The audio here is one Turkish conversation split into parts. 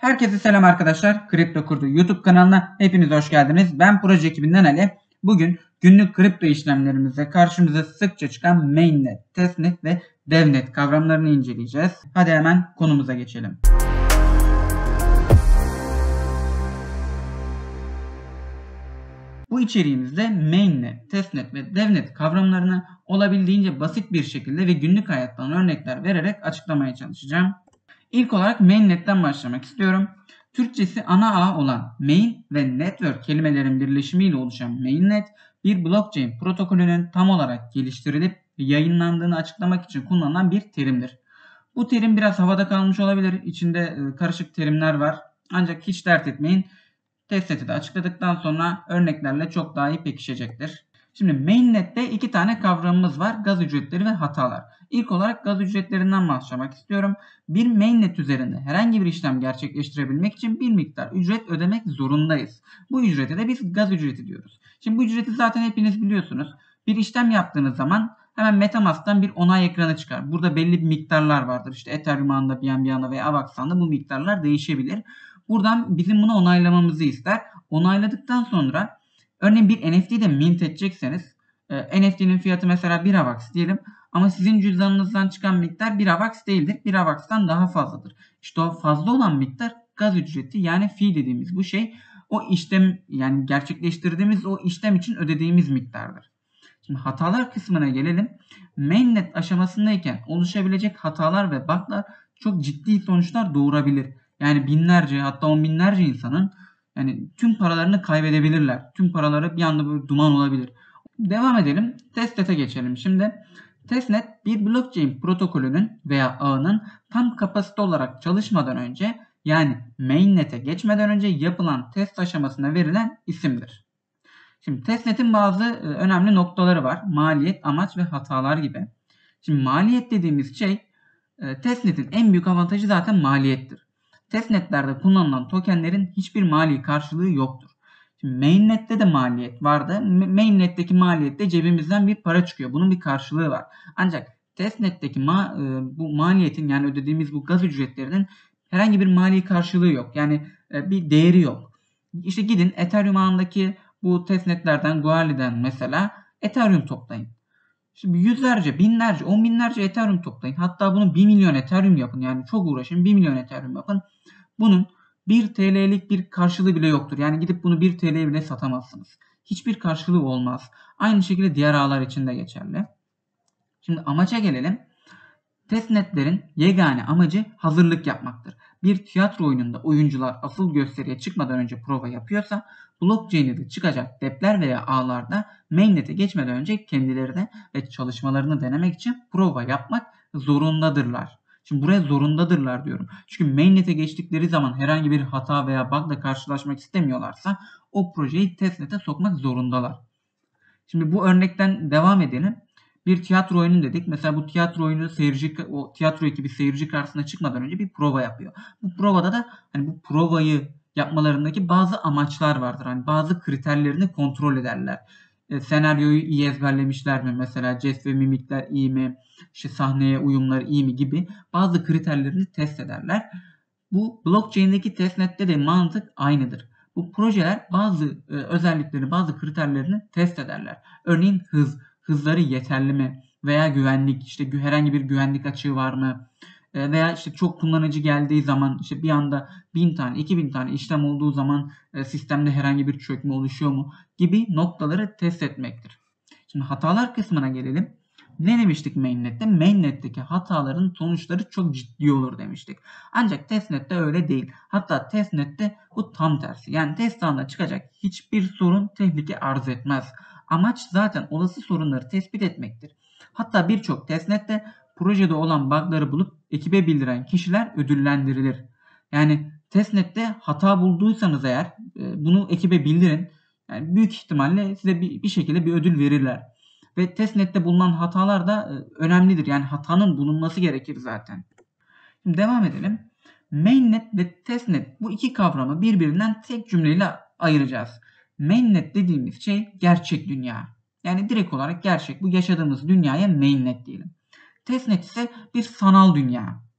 Herkese selam arkadaşlar. Kripto Kurdu YouTube kanalına hepiniz hoş geldiniz. Ben proje ekibinden Ali. Bugün günlük kripto işlemlerimizde karşımıza sıkça çıkan mainnet, testnet ve devnet kavramlarını inceleyeceğiz. Hadi hemen konumuza geçelim. Bu içeriğimizde mainnet, testnet ve devnet kavramlarını olabildiğince basit bir şekilde ve günlük hayattan örnekler vererek açıklamaya çalışacağım. İlk olarak mainnet'ten başlamak istiyorum. Türkçesi ana ağ olan main ve network kelimelerin birleşimiyle oluşan mainnet, bir blockchain protokolünün tam olarak geliştirilip yayınlandığını açıklamak için kullanılan bir terimdir. Bu terim biraz havada kalmış olabilir. İçinde karışık terimler var. Ancak hiç dert etmeyin. Testnet'i de açıkladıktan sonra örneklerle çok daha iyi pekişecektir. Şimdi mainnet'te iki tane kavramımız var. Gaz ücretleri ve hatalar. İlk olarak gaz ücretlerinden başlamak istiyorum. Bir mainnet üzerinde herhangi bir işlem gerçekleştirebilmek için bir miktar ücret ödemek zorundayız. Bu ücrete de biz gaz ücreti diyoruz. Şimdi bu ücreti zaten hepiniz biliyorsunuz. Bir işlem yaptığınız zaman hemen MetaMask'tan bir onay ekranı çıkar. Burada belli bir miktarlar vardır. İşte Ethereum ağında, BNB ağında veya AVAX ağında bu miktarlar değişebilir. Buradan bizim bunu onaylamamızı ister. Onayladıktan sonra örneğin bir NFT'yi de mint edecekseniz NFT'nin fiyatı mesela 1 AVAX diyelim ama sizin cüzdanınızdan çıkan miktar 1 AVAX değildir. 1 AVAX'tan daha fazladır. İşte o fazla olan miktar gaz ücreti yani fee dediğimiz bu şey o işlem yani gerçekleştirdiğimiz o işlem için ödediğimiz miktardır. Şimdi hatalar kısmına gelelim. Mainnet aşamasındayken oluşabilecek hatalar ve bug'lar çok ciddi sonuçlar doğurabilir. Yani binlerce hatta on binlerce insanın yani tüm paralarını kaybedebilirler. Tüm paraları bir anda böyle duman olabilir. Devam edelim. Testnet'e geçelim şimdi. Testnet bir blockchain protokolünün veya ağının tam kapasite olarak çalışmadan önce yani mainnet'e geçmeden önce yapılan test aşamasına verilen isimdir. Şimdi testnet'in bazı önemli noktaları var. Maliyet, amaç ve hatalar gibi. Şimdi maliyet dediğimiz şey testnet'in en büyük avantajı zaten maliyettir. Testnetlerde kullanılan tokenlerin hiçbir mali karşılığı yoktur. Şimdi mainnet'te de maliyet vardı. Mainnet'teki maliyette cebimizden bir para çıkıyor. Bunun bir karşılığı var. Ancak testnet'teki bu maliyetin yani ödediğimiz bu gaz ücretlerinin herhangi bir mali karşılığı yok. Yani bir değeri yok. İşte gidin Ethereum ağındaki bu testnetlerden, Goerli'den mesela Ethereum toplayın. Şimdi yüzlerce, binlerce, on binlerce Ethereum toplayın. Hatta bunu 1 milyon Ethereum yapın. Yani çok uğraşın 1 milyon Ethereum yapın. Bunun 1 TL'lik bir karşılığı bile yoktur. Yani gidip bunu 1 TL'ye bile satamazsınız. Hiçbir karşılığı olmaz. Aynı şekilde diğer ağlar için de geçerli. Şimdi amaca gelelim. Testnetlerin yegane amacı hazırlık yapmaktır. Bir tiyatro oyununda oyuncular asıl gösteriye çıkmadan önce prova yapıyorsa blockchain'de çıkacak depler veya ağlarda mainnet'e geçmeden önce kendilerine ve çalışmalarını denemek için prova yapmak zorundadırlar. Şimdi buraya zorundadırlar diyorum. Çünkü mainnet'e geçtikleri zaman herhangi bir hata veya bug'la karşılaşmak istemiyorlarsa o projeyi testnet'e sokmak zorundalar. Şimdi bu örnekten devam edelim. Bir tiyatro oyunu dedik. Mesela bu tiyatro oyunu o tiyatro ekibi seyirci karşısına çıkmadan önce bir prova yapıyor. Bu provada da hani bu provayı yapmalarındaki bazı amaçlar vardır. Hani bazı kriterlerini kontrol ederler. Senaryoyu iyi ezberlemişler mi? Mesela jest ve mimikler iyi mi? İşte sahneye uyumları iyi mi gibi bazı kriterlerini test ederler. Bu blockchain'deki testnet'te de mantık aynıdır. Bu projeler bazı özelliklerini, bazı kriterlerini test ederler. Örneğin hızları yeterli mi? Veya güvenlik, işte herhangi bir güvenlik açığı var mı? Veya işte çok kullanıcı geldiği zaman işte bir anda 1000 tane, 2000 tane işlem olduğu zaman sistemde herhangi bir çökme oluşuyor mu? Gibi noktaları test etmektir. Şimdi hatalar kısmına gelelim. Ne demiştik mainnet'te? Mainnet'teki hataların sonuçları çok ciddi olur demiştik. Ancak testnet'te öyle değil. Hatta testnet'te bu tam tersi. Yani test anında çıkacak hiçbir sorun tehlike arz etmez. Amaç zaten olası sorunları tespit etmektir. Hatta birçok testnet'te projede olan bug'ları bulup ekibe bildiren kişiler ödüllendirilir. Yani testnet'te hata bulduysanız eğer bunu ekibe bildirin. Yani büyük ihtimalle size bir şekilde bir ödül verirler. Ve testnet'te bulunan hatalar da önemlidir. Yani hatanın bulunması gerekir zaten. Şimdi devam edelim. Mainnet ve testnet bu iki kavramı birbirinden tek cümleyle ayıracağız. Mainnet dediğimiz şey gerçek dünya. Yani direkt olarak gerçek. Bu yaşadığımız dünyaya mainnet diyelim. Testnet ise bir sanal dünya.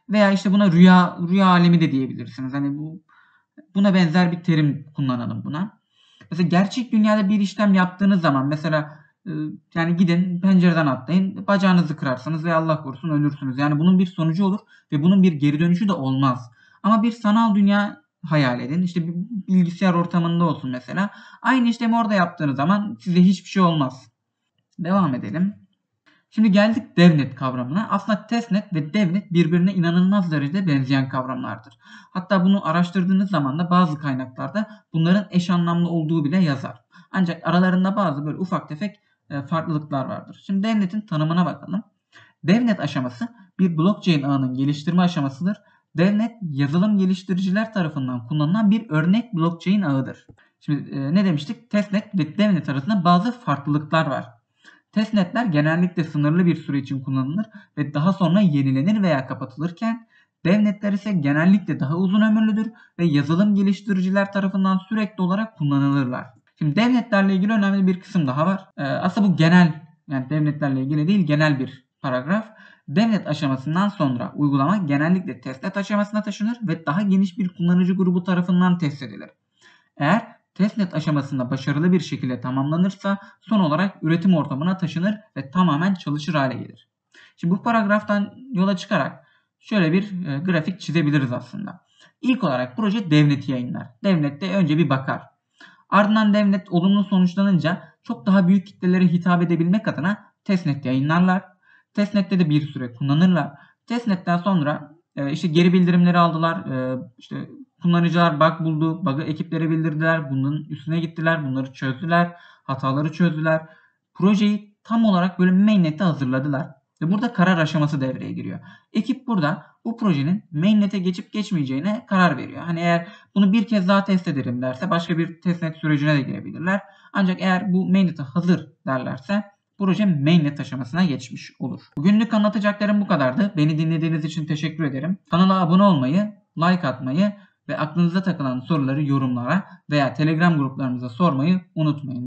Veya işte buna rüya alemi de diyebilirsiniz. Hani buna benzer bir terim kullanalım buna. Mesela gerçek dünyada bir işlem yaptığınız zaman mesela yani gidin pencereden atlayın, bacağınızı kırarsınız ve Allah korusun ölürsünüz. Yani bunun bir sonucu olur ve bunun bir geri dönüşü de olmaz. Ama bir sanal dünya hayal edin. İşte bir bilgisayar ortamında olsun mesela. Aynı işlemi orada yaptığınız zaman size hiçbir şey olmaz. Devam edelim. Şimdi geldik DevNet kavramına. Aslında testnet ve DevNet birbirine inanılmaz derecede benzeyen kavramlardır. Hatta bunu araştırdığınız zaman da bazı kaynaklarda bunların eş anlamlı olduğu bile yazar. Ancak aralarında bazı böyle ufak tefek farklılıklar vardır. Şimdi DevNet'in tanımına bakalım. DevNet aşaması bir blockchain ağının geliştirme aşamasıdır. DevNet yazılım geliştiriciler tarafından kullanılan bir örnek blockchain ağıdır. Şimdi ne demiştik? Testnet ve DevNet arasında bazı farklılıklar var. Testnetler genellikle sınırlı bir süre için kullanılır ve daha sonra yenilenir veya kapatılırken DevNetler ise genellikle daha uzun ömürlüdür ve yazılım geliştiriciler tarafından sürekli olarak kullanılırlar. Şimdi DevNetlerle ilgili önemli bir kısım daha var. Aslında bu genel, yani DevNetlerle ilgili değil, genel bir paragraf. DevNet aşamasından sonra uygulama genellikle testnet aşamasına taşınır ve daha geniş bir kullanıcı grubu tarafından test edilir. Eğer testnet aşamasında başarılı bir şekilde tamamlanırsa son olarak üretim ortamına taşınır ve tamamen çalışır hale gelir. Şimdi bu paragraftan yola çıkarak şöyle bir grafik çizebiliriz aslında. İlk olarak proje DevNet'i yayınlar. DevNet'te önce bir bakar. Ardından DevNet olumlu sonuçlanınca çok daha büyük kitlelere hitap edebilmek adına testnet yayınlarlar. Testnet'te de bir süre kullanırlar. Testnet'ten sonra işte geri bildirimleri aldılar. İşte kullanıcılar bug buldu. Bug'ı ekiplere bildirdiler. Bunun üstüne gittiler. Bunları çözdüler. Hataları çözdüler. Projeyi tam olarak böyle mainnet'e hazırladılar. Ve burada karar aşaması devreye giriyor. Ekip burada bu projenin mainnet'e geçip geçmeyeceğine karar veriyor. Hani eğer bunu bir kez daha test ederim derse başka bir testnet sürecine de girebilirler. Ancak eğer bu mainnet'e hazır derlerse proje mainnet aşamasına geçmiş olur. Bugünlük anlatacaklarım bu kadardı. Beni dinlediğiniz için teşekkür ederim. Kanala abone olmayı, like atmayı ve aklınıza takılan soruları yorumlara veya Telegram gruplarımıza sormayı unutmayın.